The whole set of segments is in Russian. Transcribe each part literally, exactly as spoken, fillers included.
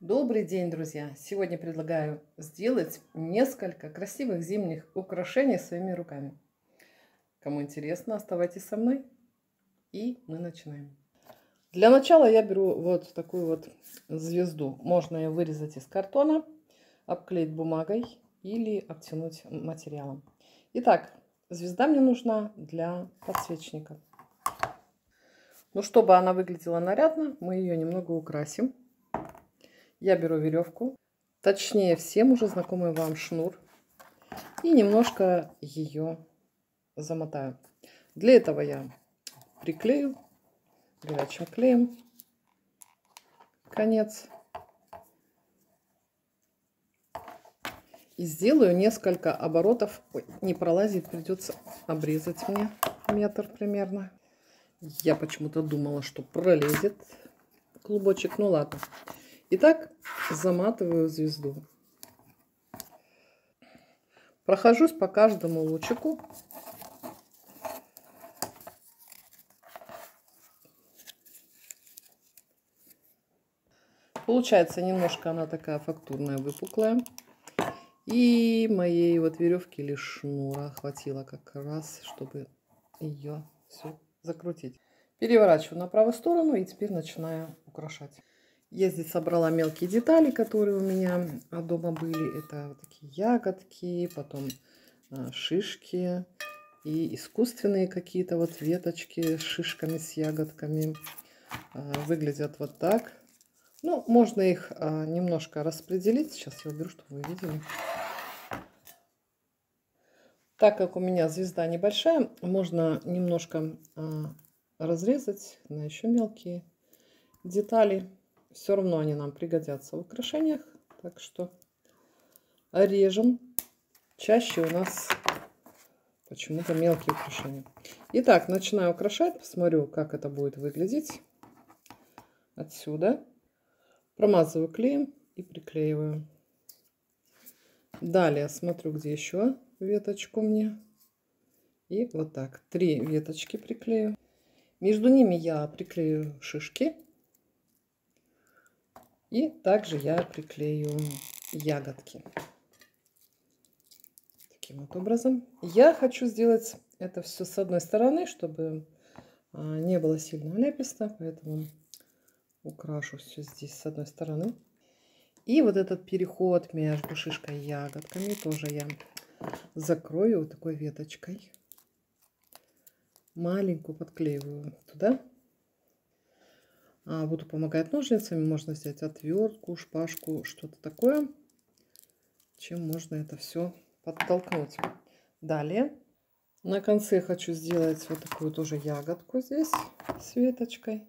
Добрый день, друзья! Сегодня предлагаю сделать несколько красивых зимних украшений своими руками. Кому интересно, оставайтесь со мной. И мы начинаем. Для начала я беру вот такую вот звезду. Можно ее вырезать из картона, обклеить бумагой или обтянуть материалом. Итак, звезда мне нужна для подсвечника. Ну, чтобы она выглядела нарядно, мы ее немного украсим. Я беру веревку, точнее всем уже знакомый вам шнур, и немножко ее замотаю. Для этого я приклею горячим клеем конец и сделаю несколько оборотов. Ой, не пролазит, придется обрезать мне метр примерно. Я почему-то думала, что пролезет клубочек, ну ладно. Итак, заматываю звезду. Прохожусь по каждому лучику. Получается немножко она такая фактурная, выпуклая. И моей вот веревки или шнура хватило как раз, чтобы ее все закрутить. Переворачиваю на правую сторону и теперь начинаю украшать. Я здесь собрала мелкие детали, которые у меня дома были. Это вот такие ягодки, потом шишки и искусственные какие-то вот веточки с шишками, с ягодками. Выглядят вот так. Ну, можно их немножко распределить. Сейчас я уберу, чтобы вы видели. Так как у меня звезда небольшая, можно немножко разрезать на еще мелкие детали. Все равно они нам пригодятся в украшениях. Так что режем. Чаще у нас почему-то мелкие украшения. Итак, начинаю украшать. Посмотрю, как это будет выглядеть. Отсюда. Промазываю клеем и приклеиваю. Далее смотрю, где еще веточку мне. И вот так. Три веточки приклею. Между ними я приклею шишки. И также я приклею ягодки. Таким вот образом. Я хочу сделать это все с одной стороны, чтобы не было сильно ляписто. Поэтому украшу все здесь с одной стороны. И вот этот переход между шишкой и ягодками тоже я закрою вот такой веточкой. Маленькую подклеиваю туда. Буду помогать ножницами. Можно взять отвертку, шпажку, что-то такое, чем можно это все подтолкнуть. Далее на конце хочу сделать вот такую тоже ягодку здесь с веточкой.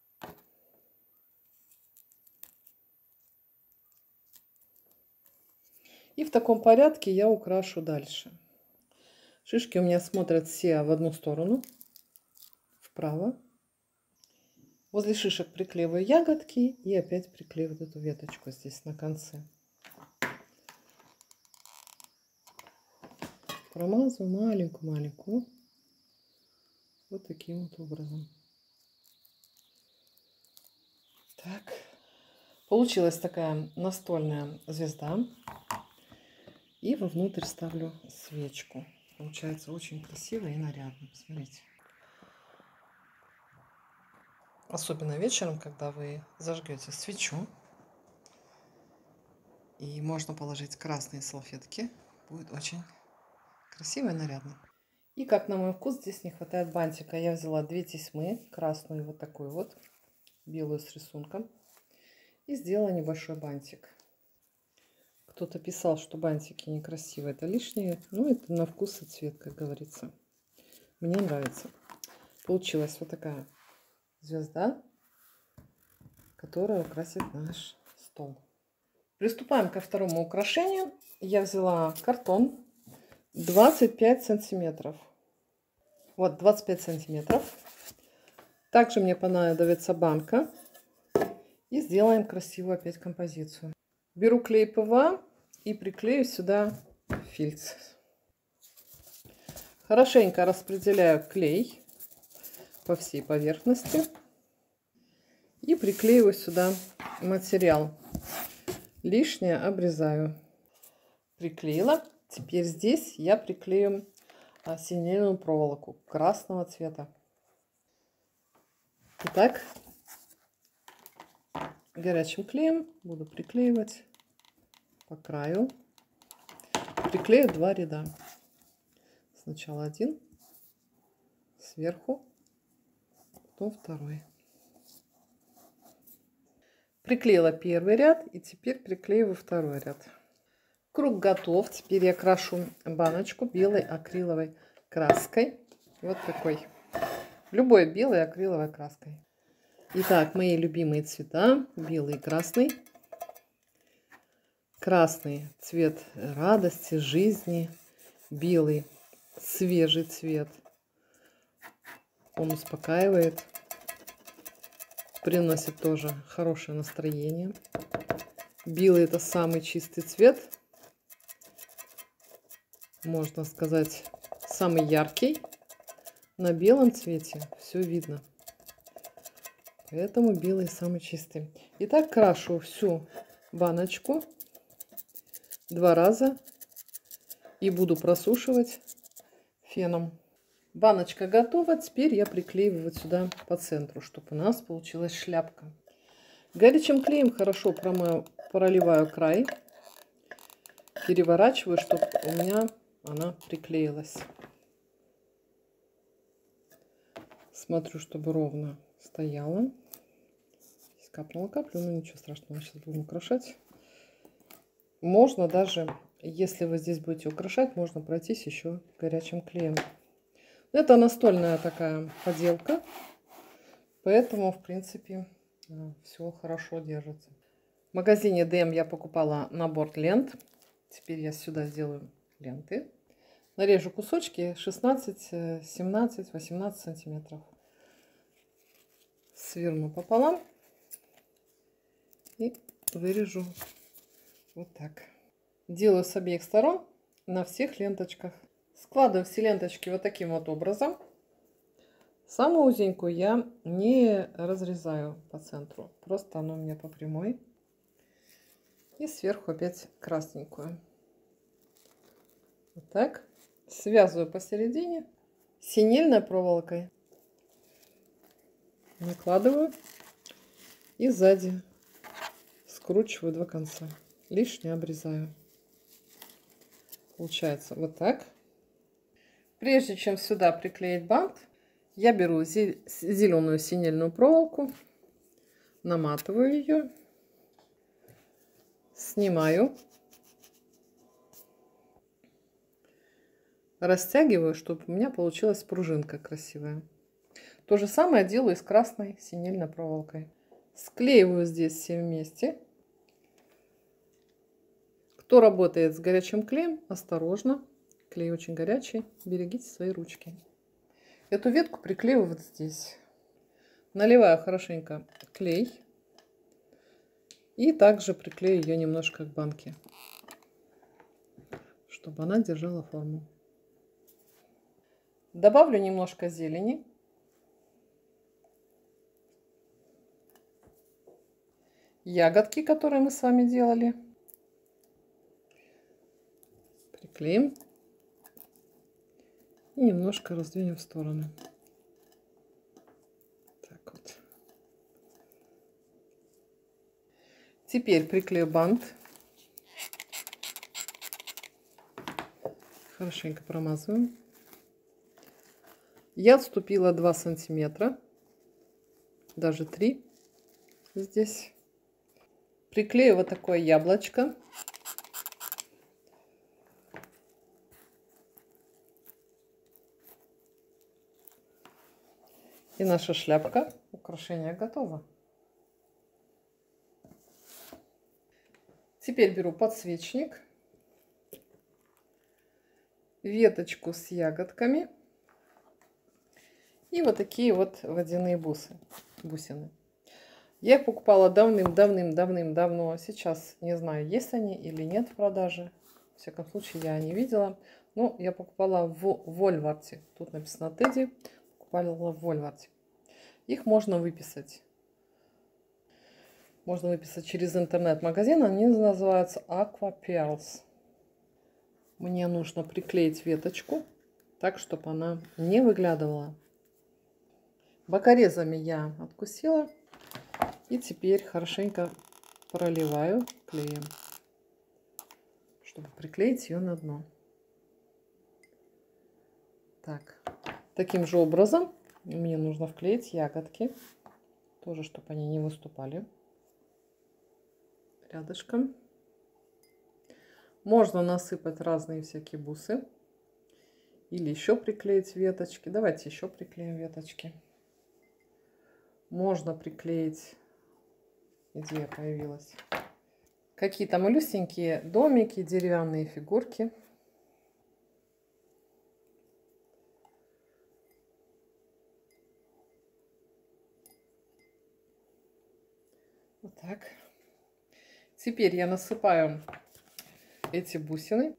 И в таком порядке я украшу дальше. Шишки у меня смотрят все в одну сторону, вправо. Возле шишек приклеиваю ягодки и опять приклеиваю вот эту веточку здесь на конце. Промазываю маленькую-маленькую. Вот таким вот образом. Так. Получилась такая настольная звезда. И вовнутрь ставлю свечку. Получается очень красиво и нарядно. Посмотрите. Особенно вечером, когда вы зажгете свечу. И можно положить красные салфетки. Будет очень красиво и нарядно. И как на мой вкус, здесь не хватает бантика. Я взяла две тесьмы. Красную вот такую вот. Белую с рисунком. И сделала небольшой бантик. Кто-то писал, что бантики некрасивые. Это лишнее. Ну, это на вкус и цвет, как говорится. Мне нравится. Получилась вот такая звезда, которая украсит наш стол. Приступаем ко второму украшению. Я взяла картон двадцать пять сантиметров. Вот, двадцать пять сантиметров. Также мне понадобится банка. И сделаем красивую опять композицию. Беру клей ПВА и приклею сюда фильц. Хорошенько распределяю клей по всей поверхности. И приклеиваю сюда материал. Лишнее обрезаю. Приклеила. Теперь здесь я приклею синельную проволоку красного цвета. Итак, горячим клеем буду приклеивать по краю. Приклею два ряда. Сначала один сверху, потом второй. Приклеила первый ряд и теперь приклеиваю второй ряд. Круг готов. Теперь я крашу баночку белой акриловой краской. Вот такой. Любой белой акриловой краской. Итак, мои любимые цвета. Белый и красный. Красный цвет радости, жизни. Белый свежий цвет. Он успокаивает. Приносит тоже хорошее настроение. Белый — это самый чистый цвет. Можно сказать, самый яркий. На белом цвете все видно. Поэтому белый самый чистый. Итак, крашу всю баночку два раза и буду просушивать феном. Баночка готова. Теперь я приклеиваю вот сюда по центру, чтобы у нас получилась шляпка. Горячим клеем хорошо промою, проливаю край. Переворачиваю, чтобы у меня она приклеилась. Смотрю, чтобы ровно стояла. Здесь капнула каплю, но ничего страшного. Сейчас будем украшать. Можно даже, если вы здесь будете украшать, можно пройтись еще горячим клеем. Это настольная такая поделка, поэтому, в принципе, все хорошо держится. В магазине ДЭМ я покупала набор лент. Теперь я сюда сделаю ленты. Нарежу кусочки шестнадцать, семнадцать, восемнадцать сантиметров. Сверну пополам и вырежу вот так. Делаю с обеих сторон на всех ленточках. Складываю все ленточки вот таким вот образом. Самую узенькую я не разрезаю по центру. Просто она у меня по прямой. И сверху опять красненькую. Вот так. Связываю посередине синельной проволокой. Накладываю. И сзади скручиваю два конца. Лишнее обрезаю. Получается вот так. Прежде чем сюда приклеить бант, я беру зеленую синельную проволоку, наматываю ее, снимаю, растягиваю, чтобы у меня получилась пружинка красивая. То же самое делаю и с красной синельной проволокой. Склеиваю здесь все вместе. Кто работает с горячим клеем, осторожно. Клей очень горячий. Берегите свои ручки. Эту ветку приклеиваю вот здесь. Наливаю хорошенько клей. И также приклею ее немножко к банке, чтобы она держала форму. Добавлю немножко зелени. Ягодки, которые мы с вами делали. Приклеим. И немножко раздвинем в стороны. Так вот. Теперь приклею бант. Хорошенько промазываем. Я отступила два сантиметра. Даже три здесь. Приклею вот такое яблочко. И наша шляпка, украшение готово. Теперь беру подсвечник, веточку с ягодками и вот такие вот водяные бусы, бусины. Я их покупала давным-давным-давным-давно. Сейчас не знаю, есть они или нет в продаже. В всяком случае, я не видела. Но я покупала в Вольварте. Тут написано Тедди. Покупала в Вольварте. Их можно выписать. Можно выписать через интернет-магазин. Они называются Aqua Pearls. Мне нужно приклеить веточку так, чтобы она не выглядывала. Бокорезами я откусила. И теперь хорошенько проливаю клеем, чтобы приклеить ее на дно. Так, таким же образом мне нужно вклеить ягодки. Тоже, чтобы они не выступали рядышком. Можно насыпать разные всякие бусы. Или еще приклеить веточки. Давайте еще приклеим веточки. Можно приклеить, идея появилась, какие-то малюсенькие домики, деревянные фигурки. Вот так. Теперь я насыпаю эти бусины.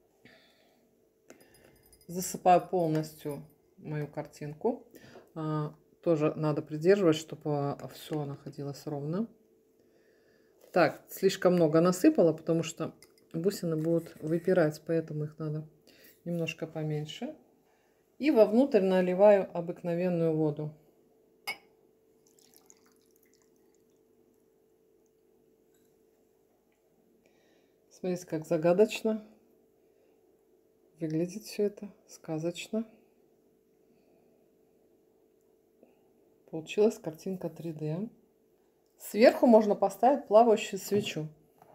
Засыпаю полностью мою картинку. Тоже надо придерживать, чтобы все находилось ровно. Так, слишком много насыпала, потому что бусины будут выпирать, поэтому их надо немножко поменьше. И вовнутрь наливаю обыкновенную воду. Смотрите, как загадочно выглядит все это, сказочно. Получилась картинка три дэ. Сверху можно поставить плавающую свечу.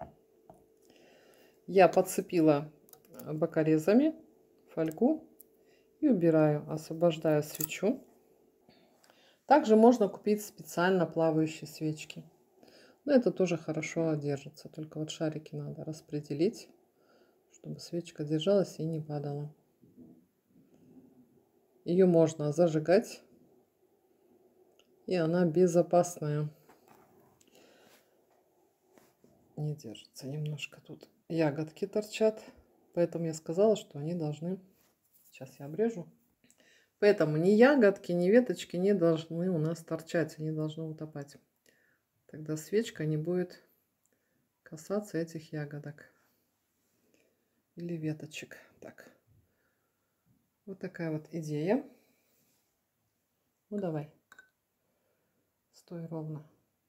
Я подцепила бокорезами фольгу и убираю, освобождаю свечу. Также можно купить специально плавающие свечки. Но это тоже хорошо держится. Только вот шарики надо распределить, чтобы свечка держалась и не падала. Ее можно зажигать, и она безопасная. Не держится немножко, тут ягодки торчат, поэтому я сказала, что они должны, сейчас я обрежу, поэтому ни ягодки, ни веточки не должны у нас торчать, они должны утопать. Тогда свечка не будет касаться этих ягодок или веточек. Так, вот такая вот идея. Ну давай, стой ровно.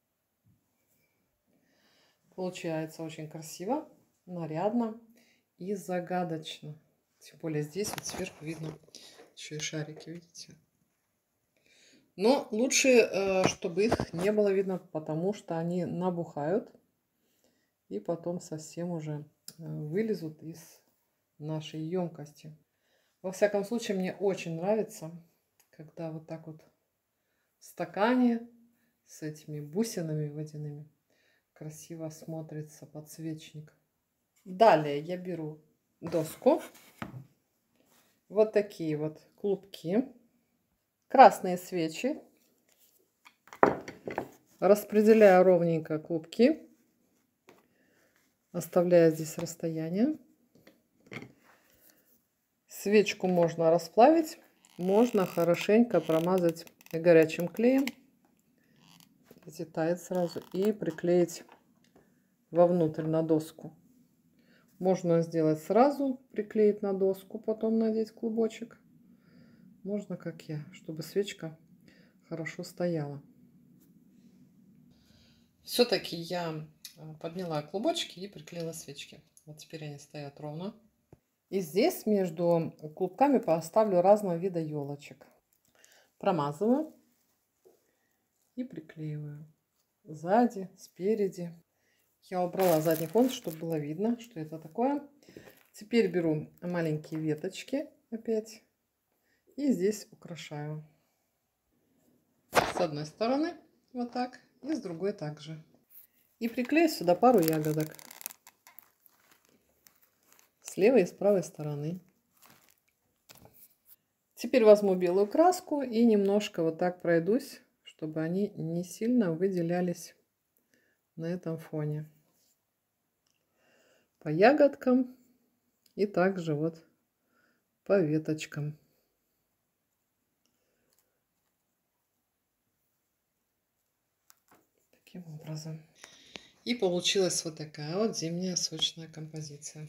Получается очень красиво, нарядно и загадочно. Тем более здесь вот сверху видно еще и шарики, видите? Но лучше, чтобы их не было видно, потому что они набухают и потом совсем уже вылезут из нашей емкости. Во всяком случае, мне очень нравится, когда вот так вот в стакане с этими бусинами водяными красиво смотрится подсвечник. Далее я беру доску, вот такие вот клубки, красные свечи, распределяю ровненько клубки, оставляю здесь расстояние. Свечку можно расплавить, можно хорошенько промазать горячим клеем, эти тает сразу, и приклеить вовнутрь на доску. Можно сделать сразу, приклеить на доску, потом надеть клубочек. Можно, как я, чтобы свечка хорошо стояла. Все-таки я подняла клубочки и приклеила свечки. Вот теперь они стоят ровно. И здесь между клубками поставлю разного вида елочек. Промазываю и приклеиваю сзади, спереди. Я убрала задний фон, чтобы было видно, что это такое. Теперь беру маленькие веточки опять и здесь украшаю. С одной стороны вот так и с другой также. И приклею сюда пару ягодок. С левой и с правой стороны. Теперь возьму белую краску и немножко вот так пройдусь, чтобы они не сильно выделялись на этом фоне. По ягодкам и также вот по веточкам. Таким образом. И получилась вот такая вот зимняя сочная композиция.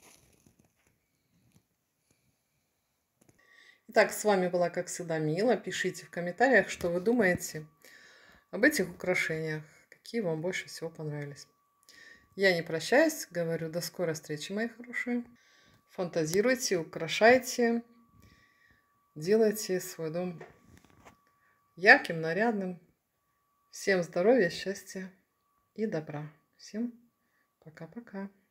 Итак, с вами была, как всегда, Мила. Пишите в комментариях, что вы думаете об этих украшениях, какие вам больше всего понравились. Я не прощаюсь, говорю до скорой встречи, мои хорошие. Фантазируйте, украшайте, делайте свой дом ярким, нарядным. Всем здоровья, счастья и добра. Всем пока-пока.